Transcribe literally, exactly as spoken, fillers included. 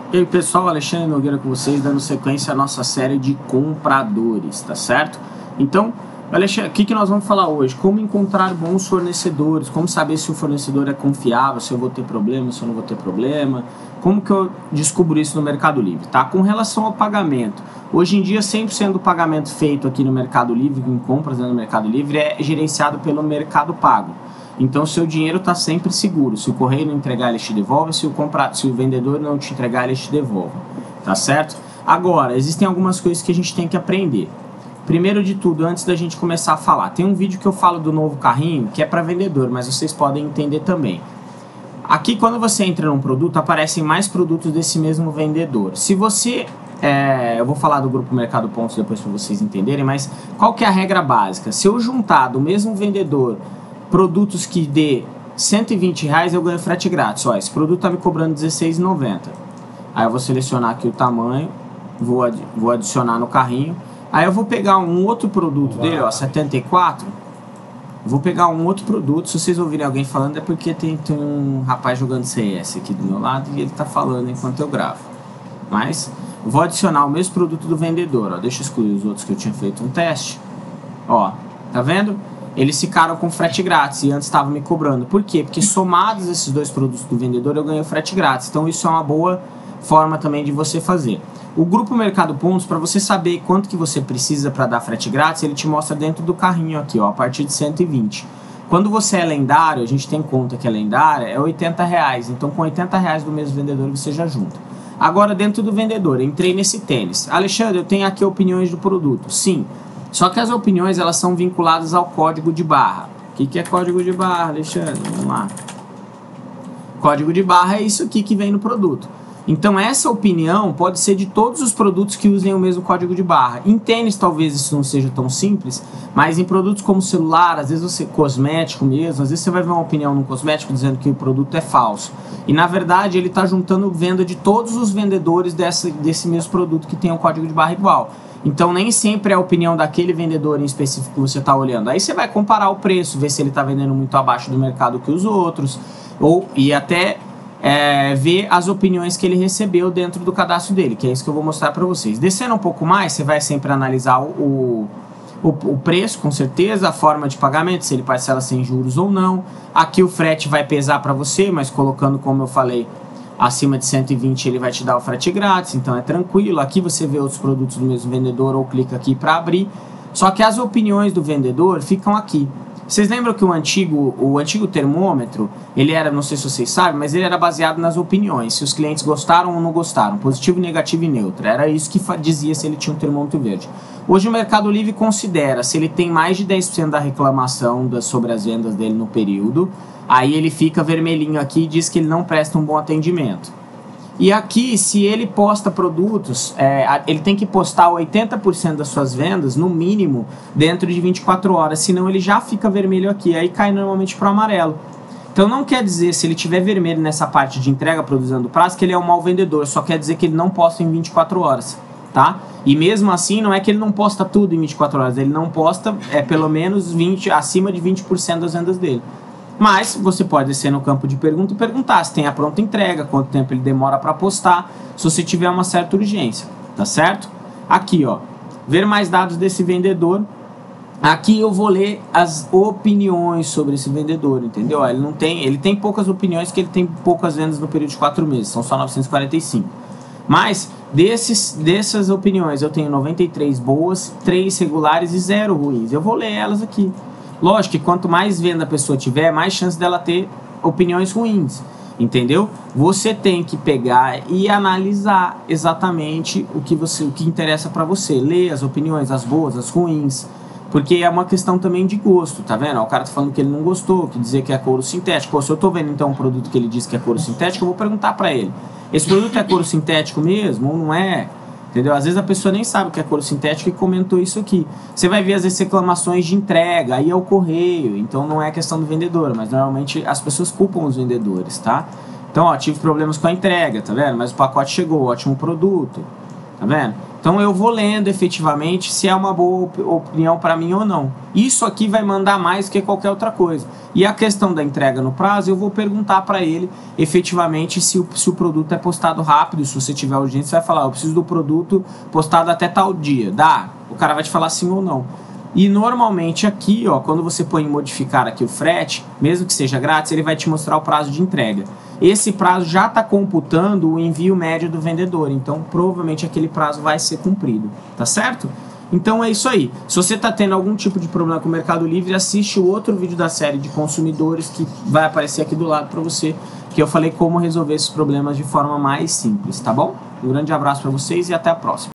E aí pessoal, Alexandre Nogueira com vocês, dando sequência à nossa série de compradores, tá certo? Então, Alexandre, o que, que nós vamos falar hoje? Como encontrar bons fornecedores, como saber se o fornecedor é confiável, se eu vou ter problema, se eu não vou ter problema, como que eu descubro isso no Mercado Livre, tá? Com relação ao pagamento, hoje em dia cem por cento do pagamento feito aqui no Mercado Livre, em compras né, no Mercado Livre, é gerenciado pelo Mercado Pago. Então, o seu dinheiro está sempre seguro. Se o correio não entregar, ele te devolve. Se o, compra... Se o vendedor não te entregar, ele te devolve. Tá certo? Agora, existem algumas coisas que a gente tem que aprender. Primeiro de tudo, antes da gente começar a falar, tem um vídeo que eu falo do novo carrinho, que é para vendedor, mas vocês podem entender também. Aqui, quando você entra num produto, aparecem mais produtos desse mesmo vendedor. Se você... É, eu vou falar do grupo Mercado Pontos depois para vocês entenderem, mas qual que é a regra básica? Se eu juntar do mesmo vendedor produtos que dê cento e vinte reais, eu ganho frete grátis. Ó, esse produto tá me cobrando dezesseis reais e noventa centavos. Aí eu vou selecionar aqui o tamanho, vou, ad vou adicionar no carrinho. Aí eu vou pegar um outro produto dele, ó, setenta e quatro. Vou pegar um outro produto. Se vocês ouvirem alguém falando, é porque tem, tem um rapaz jogando C S aqui do meu lado e ele tá falando enquanto eu gravo. Mas eu vou adicionar o mesmo produto do vendedor, ó. Deixa eu excluir os outros que eu tinha feito um teste. Ó, tá vendo? Eles ficaram com frete grátis e antes estavam me cobrando. Por quê? Porque somados esses dois produtos do vendedor, eu ganho frete grátis. Então isso é uma boa forma também de você fazer. O grupo Mercado Pontos, para você saber quanto que você precisa para dar frete grátis, ele te mostra dentro do carrinho aqui, ó, a partir de cento e vinte. Quando você é lendário, a gente tem conta que é lendária, é oitenta reais. Então com oitenta reais do mesmo vendedor você já junta. Agora dentro do vendedor, entrei nesse tênis. Alexandre, eu tenho aqui opiniões do produto. Sim. Só que as opiniões, elas são vinculadas ao código de barra. O que, que é código de barra, Alexandre? Vamos lá. Código de barra é isso aqui que vem no produto. Então, essa opinião pode ser de todos os produtos que usem o mesmo código de barra. Em tênis, talvez isso não seja tão simples, mas em produtos como celular, às vezes você, cosmético mesmo, às vezes você vai ver uma opinião no cosmético dizendo que o produto é falso. E, na verdade, ele está juntando venda de todos os vendedores dessa, desse mesmo produto que tem o código de barra igual. Então, nem sempre é a opinião daquele vendedor em específico que você está olhando. Aí você vai comparar o preço, ver se ele está vendendo muito abaixo do mercado que os outros, ou, e até é, ver as opiniões que ele recebeu dentro do cadastro dele, que é isso que eu vou mostrar para vocês. Descendo um pouco mais, você vai sempre analisar o, o, o preço, com certeza, a forma de pagamento, se ele parcela sem juros ou não. Aqui o frete vai pesar para você, mas colocando, como eu falei, acima de cento e vinte ele vai te dar o frete grátis, então é tranquilo. Aqui você vê outros produtos do mesmo vendedor ou clica aqui para abrir. Só que as opiniões do vendedor ficam aqui. Vocês lembram que o antigo, o antigo termômetro, ele era, não sei se vocês sabem, mas ele era baseado nas opiniões, se os clientes gostaram ou não gostaram, positivo, negativo e neutro. Era isso que dizia se ele tinha um termômetro verde. Hoje o Mercado Livre considera se ele tem mais de dez por cento da reclamação das, sobre as vendas dele no período. Aí ele fica vermelhinho aqui e diz que ele não presta um bom atendimento. E aqui, se ele posta produtos, é, ele tem que postar oitenta por cento das suas vendas, no mínimo, dentro de vinte e quatro horas. Senão ele já fica vermelho aqui, aí cai normalmente para o amarelo. Então não quer dizer, se ele tiver vermelho nessa parte de entrega, produzindo prazo, que ele é um mau vendedor. Só quer dizer que ele não posta em vinte e quatro horas, tá? E mesmo assim, não é que ele não posta tudo em vinte e quatro horas. Ele não posta é, pelo menos vinte, acima de vinte por cento das vendas dele. Mas você pode descer no campo de pergunta e perguntar se tem a pronta entrega, quanto tempo ele demora para postar, se você tiver uma certa urgência, tá certo? Aqui, ó, ver mais dados desse vendedor. Aqui eu vou ler as opiniões sobre esse vendedor, entendeu? Ele não tem, ele tem poucas opiniões, que ele tem poucas vendas no período de quatro meses, são só novecentos e quarenta e cinco. Mas desses, dessas opiniões eu tenho noventa e três boas, três regulares e zero ruins. Eu vou ler elas aqui. Lógico que quanto mais venda a pessoa tiver, mais chance dela ter opiniões ruins, entendeu? Você tem que pegar e analisar exatamente o que, você, o que interessa para você. Ler as opiniões, as boas, as ruins, porque é uma questão também de gosto, tá vendo? O cara tá falando que ele não gostou, que dizer que é couro sintético. Pô, se eu tô vendo então um produto que ele diz que é couro sintético, eu vou perguntar para ele: esse produto é couro sintético mesmo ou não é? Entendeu? Às vezes a pessoa nem sabe o que é couro sintético e comentou isso aqui. Você vai ver às vezes reclamações de entrega, aí é o correio, então não é questão do vendedor, mas normalmente as pessoas culpam os vendedores, tá? Então, ó, tive problemas com a entrega, tá vendo? Mas o pacote chegou, ótimo produto. Tá vendo? Então eu vou lendo efetivamente se é uma boa op opinião para mim ou não. Isso aqui vai mandar mais que qualquer outra coisa. E a questão da entrega no prazo, eu vou perguntar para ele efetivamente se o, se o produto é postado rápido. Se você tiver urgência, você vai falar, eu preciso do produto postado até tal dia. Dá? O cara vai te falar sim ou não. E normalmente aqui, ó, quando você põe em modificar aqui o frete, mesmo que seja grátis, ele vai te mostrar o prazo de entrega. Esse prazo já está computando o envio médio do vendedor, então provavelmente aquele prazo vai ser cumprido, tá certo? Então é isso aí. Se você está tendo algum tipo de problema com o Mercado Livre, assiste o outro vídeo da série de consumidores que vai aparecer aqui do lado para você, que eu falei como resolver esses problemas de forma mais simples, tá bom? Um grande abraço para vocês e até a próxima.